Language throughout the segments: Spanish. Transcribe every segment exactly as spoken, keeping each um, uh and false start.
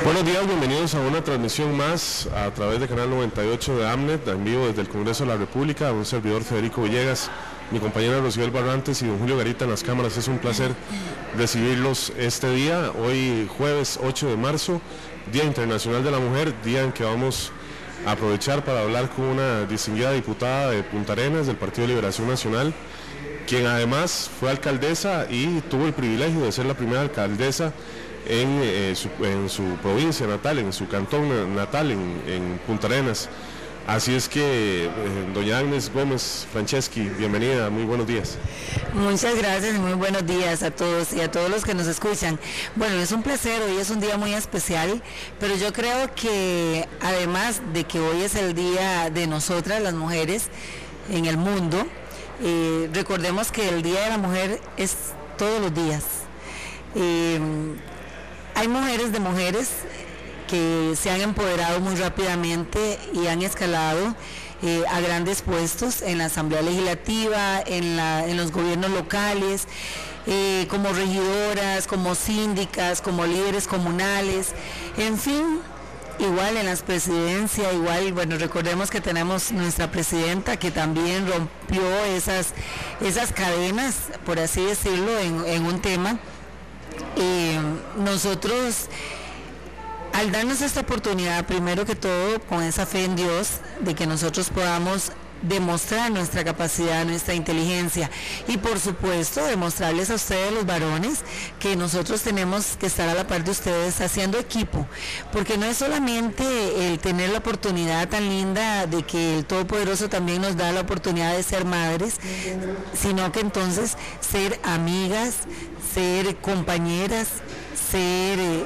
Buenos días, bienvenidos a una transmisión más a través de Canal noventa y ocho de AMNET, en vivo desde el Congreso de la República. Un servidor, Federico Villegas, mi compañera Rocibel Barrantes y don Julio Garita en las cámaras. Es un placer recibirlos este día, hoy jueves ocho de marzo, Día Internacional de la Mujer, día en que vamos a aprovechar para hablar con una distinguida diputada de Punta Arenas del Partido de Liberación Nacional, quien además fue alcaldesa y tuvo el privilegio de ser la primera alcaldesa en, eh, su, en su provincia natal, en su cantón natal, en, en Punta Arenas. Así es que, eh, doña Agnes Gómez Franceschi, bienvenida, muy buenos días. Muchas gracias y muy buenos días a todos y a todos los que nos escuchan. Bueno, es un placer, hoy es un día muy especial, pero yo creo que además de que hoy es el día de nosotras, las mujeres, en el mundo, eh, recordemos que el Día de la Mujer es todos los días. Eh, hay mujeres de mujeres que se han empoderado muy rápidamente y han escalado eh, a grandes puestos en la Asamblea Legislativa, en, la, en los gobiernos locales, eh, como regidoras, como síndicas, como líderes comunales, en fin, igual en las presidencias, igual, bueno, recordemos que tenemos nuestra presidenta que también rompió esas, esas cadenas, por así decirlo, en, en un tema. Eh, nosotros, al darnos esta oportunidad, primero que todo, con esa fe en Dios, de que nosotros podamos demostrar nuestra capacidad, nuestra inteligencia y por supuesto demostrarles a ustedes, los varones, que nosotros tenemos que estar a la par de ustedes haciendo equipo, porque no es solamente el tener la oportunidad tan linda de que el Todopoderoso también nos da la oportunidad de ser madres, sino que entonces ser amigas, ser compañeras, ser eh,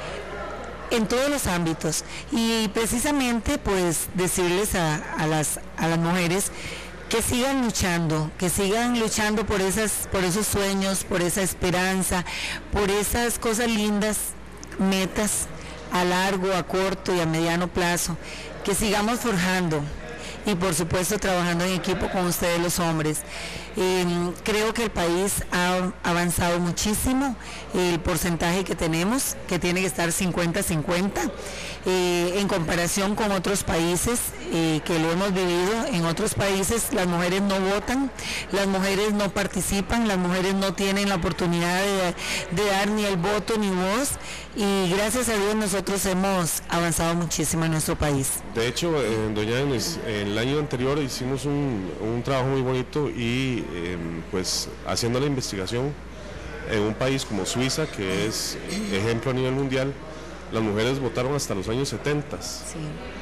en todos los ámbitos, y precisamente pues decirles a, a, las, a las mujeres que sigan luchando, que sigan luchando por, esas, por esos sueños, por esa esperanza, por esas cosas lindas, metas a largo, a corto y a mediano plazo, que sigamos forjando y por supuesto trabajando en equipo con ustedes los hombres. Eh, creo que el país ha avanzado muchísimo, el porcentaje que tenemos, que tiene que estar cincuenta cincuenta, eh, en comparación con otros países eh, que lo hemos vivido. En otros países las mujeres no votan, las mujeres no participan, las mujeres no tienen la oportunidad de, de dar ni el voto ni voz, y gracias a Dios nosotros hemos avanzado muchísimo en nuestro país. De hecho, eh, doña Agnes, el año anterior hicimos un, un trabajo muy bonito y eh, pues haciendo la investigación en un país como Suiza, que es ejemplo a nivel mundial, las mujeres votaron hasta los años setenta. Sí.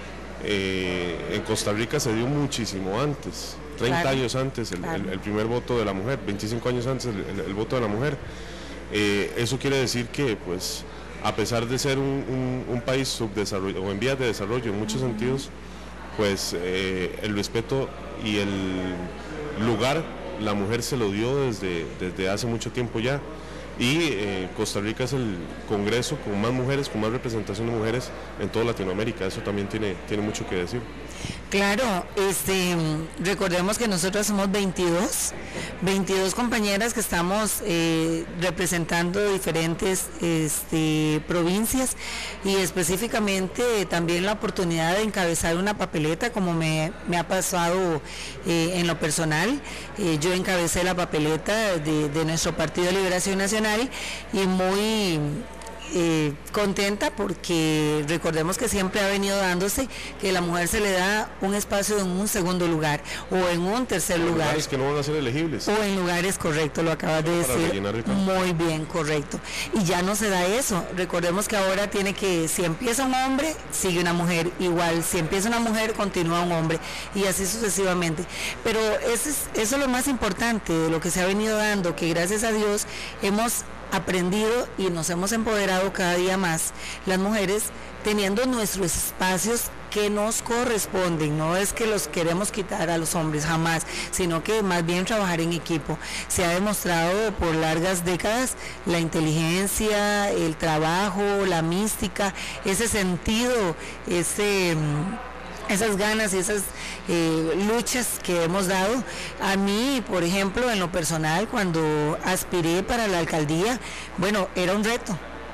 Eh, en Costa Rica se dio muchísimo antes, treinta claro, años antes el, claro. el, el primer voto de la mujer, veinticinco años antes el, el, el voto de la mujer. Eh, eso quiere decir que pues a pesar de ser un, un, un país subdesarrollado o en vías de desarrollo en muchos uh-huh. sentidos, pues eh, el respeto y el lugar la mujer se lo dio desde, desde hace mucho tiempo ya, y eh, Costa Rica es el congreso con más mujeres, con más representación de mujeres en toda Latinoamérica. Eso también tiene, tiene mucho que decir. Claro, este, recordemos que nosotros somos veintidós, veintidós compañeras que estamos eh, representando diferentes este, provincias, y específicamente también la oportunidad de encabezar una papeleta, como me, me ha pasado eh, en lo personal. Eh, yo encabecé la papeleta de, de nuestro Partido de Liberación Nacional y muy Eh, contenta, porque recordemos que siempre ha venido dándose que la mujer se le da un espacio en un segundo lugar o en un tercer lugar. Lugares que no van a ser elegibles. O en lugares, correcto, lo acabas de decir. Muy bien, correcto. Y ya no se da eso. Recordemos que ahora tiene que, si empieza un hombre, sigue una mujer. Igual, si empieza una mujer, continúa un hombre. Y así sucesivamente. Pero eso es, eso es lo más importante de lo que se ha venido dando, que gracias a Dios hemos aprendido y nos hemos empoderado cada día más, las mujeres, teniendo nuestros espacios que nos corresponden. No es que los queremos quitar a los hombres, jamás, sino que más bien trabajar en equipo. Se ha demostrado por largas décadas la inteligencia, el trabajo, la mística, ese sentido, ese esas ganas y esas eh, luchas que hemos dado. A mí, por ejemplo, en lo personal, cuando aspiré para la alcaldía, bueno, era un reto,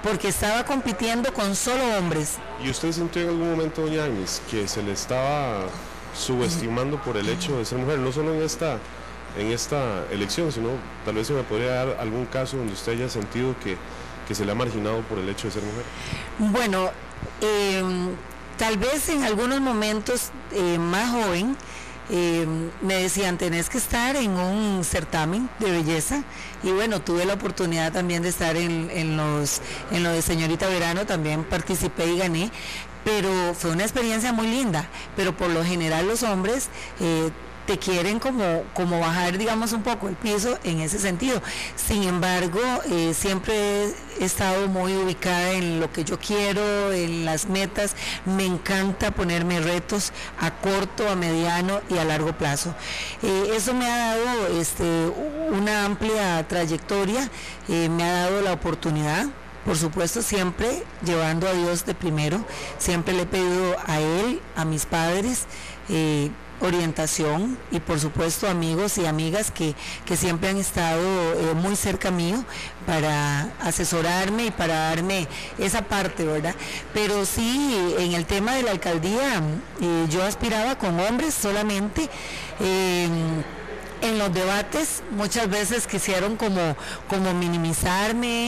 porque estaba compitiendo con solo hombres. ¿Y usted sintió en algún momento, doña Agnes, que se le estaba subestimando por el hecho de ser mujer, no solo en esta, en esta elección, sino tal vez se me podría dar algún caso donde usted haya sentido que, que se le ha marginado por el hecho de ser mujer? Bueno, eh, tal vez en algunos momentos eh, más joven, Eh, me decían, tenés que estar en un certamen de belleza, y bueno, tuve la oportunidad también de estar en, en los en lo de Señorita Verano, también participé y gané, pero fue una experiencia muy linda, pero por lo general los hombres eh, te quieren como, como bajar, digamos, un poco el piso en ese sentido. Sin embargo, eh, siempre he estado muy ubicada en lo que yo quiero, en las metas. Me encanta ponerme retos a corto, a mediano y a largo plazo. Eh, eso me ha dado este, una amplia trayectoria, eh, me ha dado la oportunidad, por supuesto, siempre llevando a Dios de primero. Siempre le he pedido a Él, a mis padres, eh, orientación, y por supuesto amigos y amigas que, que siempre han estado eh, muy cerca mío para asesorarme y para darme esa parte, ¿verdad? Pero sí, en el tema de la alcaldía, eh, yo aspiraba con hombres solamente. eh, En los debates muchas veces quisieron como, como minimizarme,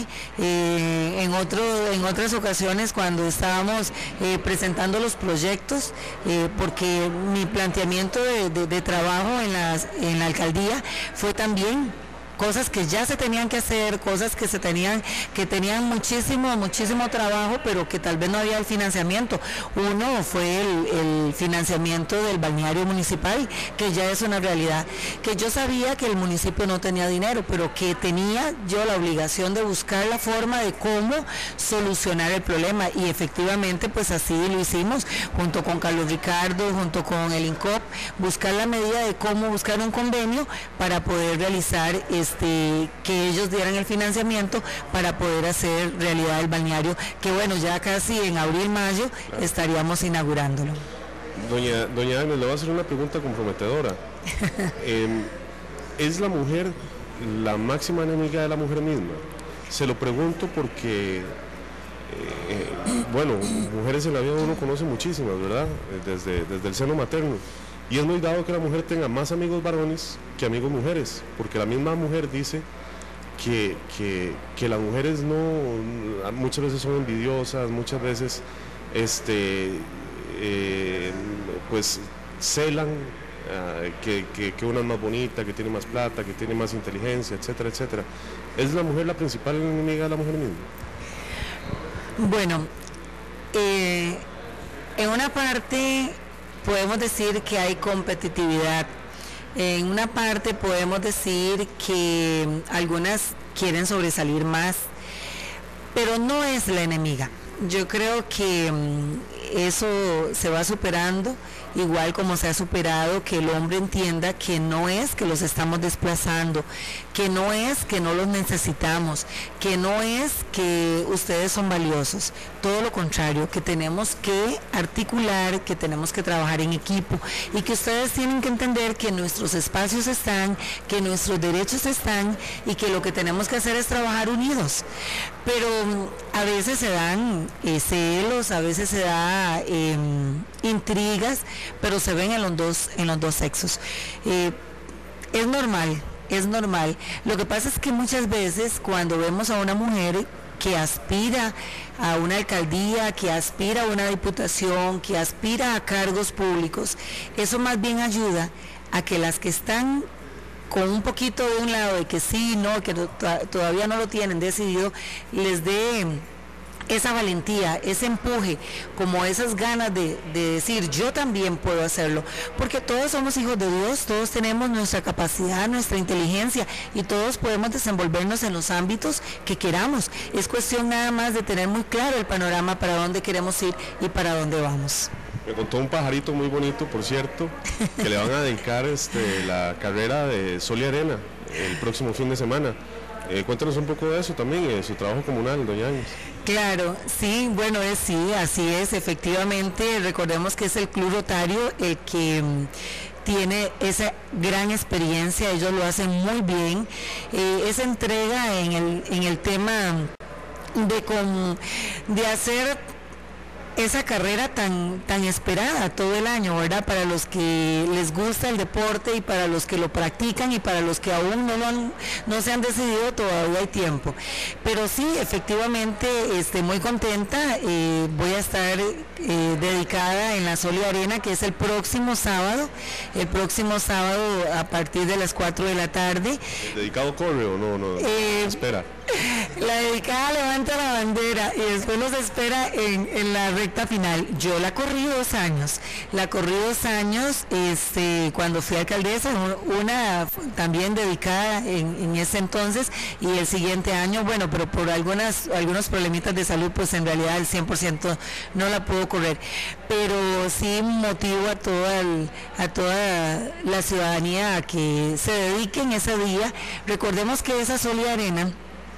eh, en, otro, en otras ocasiones cuando estábamos eh, presentando los proyectos, eh, porque mi planteamiento de, de, de trabajo en, las, en la alcaldía fue también cosas que ya se tenían que hacer, cosas que se tenían, que tenían muchísimo, muchísimo trabajo, pero que tal vez no había el financiamiento. Uno fue el, el financiamiento del balneario municipal, que ya es una realidad, que yo sabía que el municipio no tenía dinero, pero que tenía yo la obligación de buscar la forma de cómo solucionar el problema, y efectivamente pues así lo hicimos, junto con Carlos Ricardo, junto con el INCOP, buscar la medida de cómo buscar un convenio para poder realizar Este, que ellos dieran el financiamiento para poder hacer realidad el balneario, que bueno, ya casi en abril, mayo claro, estaríamos inaugurándolo. Doña, doña Agnes, le voy a hacer una pregunta comprometedora. eh, ¿Es la mujer la máxima enemiga de la mujer misma? Se lo pregunto porque, eh, bueno, mujeres en la vida uno conoce muchísimas, ¿verdad? Desde, desde el seno materno. Y es muy dado que la mujer tenga más amigos varones que amigos mujeres, porque la misma mujer dice que, que, que las mujeres no, muchas veces son envidiosas, muchas veces este, eh, pues celan uh, que, que, que una es más bonita, que tiene más plata, que tiene más inteligencia, etcétera, etcétera. ¿Es la mujer la principal enemiga de la mujer misma? Bueno, eh, en una parte podemos decir que hay competitividad. En una parte podemos decir que algunas quieren sobresalir más, pero no es la enemiga. Yo creo que eso se va superando, igual como se ha superado que el hombre entienda que no es que los estamos desplazando, que no es que no los necesitamos, que no es que ustedes son valiosos, todo lo contrario, que tenemos que articular, que tenemos que trabajar en equipo, y que ustedes tienen que entender que nuestros espacios están, que nuestros derechos están, y que lo que tenemos que hacer es trabajar unidos. Pero a veces se dan eh, celos, a veces se da eh, intrigas, pero se ven en los dos, en los dos sexos. Eh, es normal, es normal. Lo que pasa es que muchas veces cuando vemos a una mujer que aspira a una alcaldía, que aspira a una diputación, que aspira a cargos públicos, eso más bien ayuda a que las que están con un poquito de un lado de que sí, no, que no, todavía no lo tienen decidido, les dé esa valentía, ese empuje, como esas ganas de, de decir yo también puedo hacerlo, porque todos somos hijos de Dios, todos tenemos nuestra capacidad, nuestra inteligencia, y todos podemos desenvolvernos en los ámbitos que queramos. Es cuestión nada más de tener muy claro el panorama para dónde queremos ir y para dónde vamos. Me contó un pajarito muy bonito, por cierto, que le van a dedicar este, la carrera de Sol y Arena el próximo fin de semana. Eh, cuéntanos un poco de eso también, y de su trabajo comunal, doña Agnes. Claro, sí, bueno, es, sí, así es, efectivamente. Recordemos que es el Club Rotario el que um, tiene esa gran experiencia, ellos lo hacen muy bien. Eh, esa entrega en el, en el tema de, con, de hacer esa carrera tan, tan esperada todo el año, ¿verdad? Para los que les gusta el deporte y para los que lo practican y para los que aún no, lo han, no se han decidido, todavía hay tiempo. Pero sí, efectivamente, estoy muy contenta. Eh, voy a estar eh, dedicada en la Soli Arena, que es el próximo sábado, el próximo sábado a partir de las cuatro de la tarde. ¿El dedicado corre o no? no eh, espera. La dedicada levanta la bandera y después nos espera en, en la recta final. Yo la corrí dos años, la corrí dos años este, cuando fui alcaldesa, una también dedicada en, en ese entonces, y el siguiente año, bueno, pero por algunas algunos problemitas de salud, pues en realidad el cien por ciento no la puedo correr, pero sí motivo a toda, el, a toda la ciudadanía a que se dediquen ese día. Recordemos que esa Soli Arena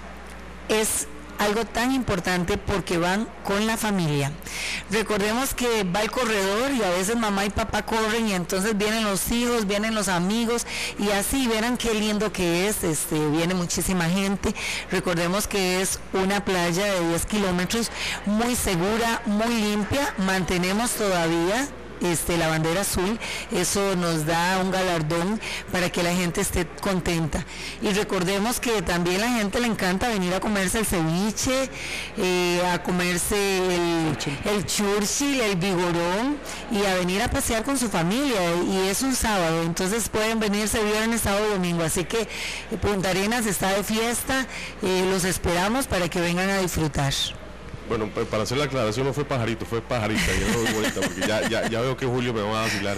es algo tan importante porque van con la familia. Recordemos que va el corredor y a veces mamá y papá corren y entonces vienen los hijos, vienen los amigos y así verán qué lindo que es, este, viene muchísima gente. Recordemos que es una playa de diez kilómetros, muy segura, muy limpia, mantenemos todavía Este, la bandera azul, eso nos da un galardón para que la gente esté contenta. Y recordemos que también a la gente le encanta venir a comerse el ceviche, eh, a comerse el, el churchil, el vigorón, y a venir a pasear con su familia, y es un sábado, entonces pueden venirse viernes, sábado y domingo, así que eh, Punta Arenas está de fiesta, eh, los esperamos para que vengan a disfrutar. Bueno, para hacer la aclaración, no fue pajarito, fue pajarita, ya no doy vuelta, porque ya, ya, ya veo que Julio me va a vacilar.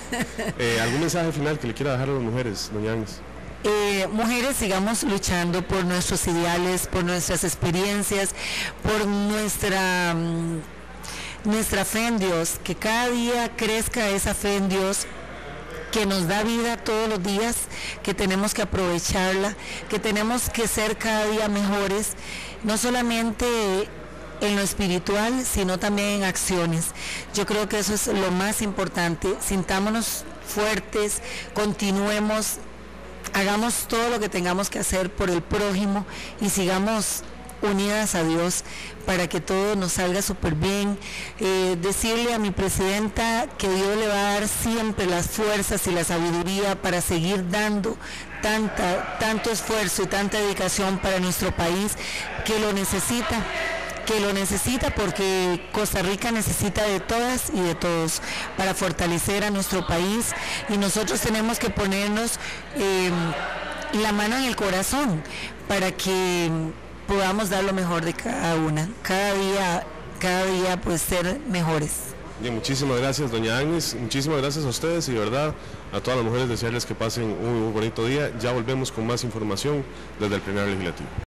Eh, ¿Algún mensaje final que le quiera dejar a las mujeres, doña Agnes? Eh, mujeres, sigamos luchando por nuestros ideales, por nuestras experiencias, por nuestra, um, nuestra fe en Dios, que cada día crezca esa fe en Dios, que nos da vida todos los días, que tenemos que aprovecharla, que tenemos que ser cada día mejores, no solamente en lo espiritual, sino también en acciones. Yo creo que eso es lo más importante. Sintámonos fuertes, continuemos, hagamos todo lo que tengamos que hacer por el prójimo y sigamos unidas a Dios para que todo nos salga súper bien. Eh, decirle a mi presidenta que Dios le va a dar siempre las fuerzas y la sabiduría para seguir dando tanta, tanto esfuerzo y tanta dedicación para nuestro país, que lo necesita. que lo necesita porque Costa Rica necesita de todas y de todos para fortalecer a nuestro país, y nosotros tenemos que ponernos eh, la mano en el corazón para que podamos dar lo mejor de cada una, cada día, cada día pues ser mejores. Bien, muchísimas gracias, doña Agnes, muchísimas gracias a ustedes y de verdad a todas las mujeres desearles que pasen un muy bonito día. Ya volvemos con más información desde el plenario legislativo.